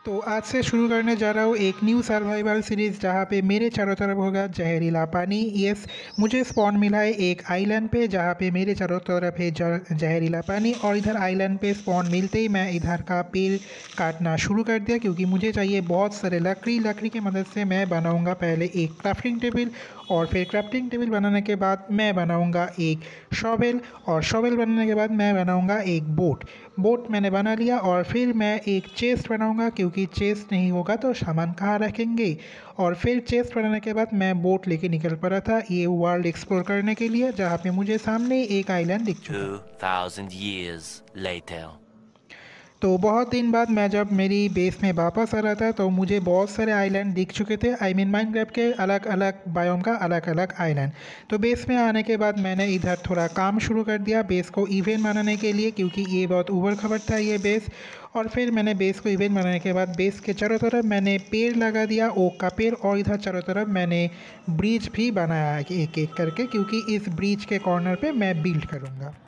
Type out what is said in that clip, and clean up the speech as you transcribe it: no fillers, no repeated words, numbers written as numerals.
तो आज से शुरू करने जा रहा हूँ एक न्यू सर्वाइवल सीरीज़ जहाँ पे मेरे चारों तरफ होगा जहरीला पानी। यस, मुझे स्पॉन मिला है एक आइलैंड पे जहाँ पे मेरे चारों तरफ है जहरीला पानी। और इधर आइलैंड पे स्पॉन मिलते ही मैं इधर का पेड़ काटना शुरू कर दिया क्योंकि मुझे चाहिए बहुत सारे लकड़ी की मदद से मैं बनाऊँगा पहले एक क्राफ्टिंग टेबल, और फिर क्राफ्टिंग टेबल बनाने के बाद मैं बनाऊँगा एक शॉवेल, और शॉवेल बनाने के बाद मैं बनाऊँगा एक बोट मैंने बना लिया। और फिर मैं एक चेस्ट बनाऊंगा क्योंकि चेस्ट नहीं होगा तो सामान कहाँ रखेंगे। और फिर चेस्ट बनाने के बाद मैं बोट लेके निकल पड़ा था ये वर्ल्ड एक्सप्लोर करने के लिए जहाँ पे मुझे सामने एक आइलैंड दिख चुका। 2000 years later. तो बहुत दिन बाद मैं जब मेरी बेस में वापस आ रहा था तो मुझे बहुत सारे आइलैंड दिख चुके थे। आई मीन माइनक्राफ्ट के अलग अलग बायोम का अलग अलग आइलैंड। तो बेस में आने के बाद मैंने इधर थोड़ा काम शुरू कर दिया बेस को इवेंट बनाने के लिए क्योंकि ये बहुत ऊबड़ खबड़ था ये बेस। और फिर मैंने बेस को इवेंट बनाने के बाद बेस के चारों तरफ मैंने पेड़ लगा दिया, ओक का पेड़, और इधर चारों तरफ मैंने ब्रिज भी बनाया एक एक करके क्योंकि इस ब्रिज के कॉर्नर पे मैं बिल्ड करूँगा।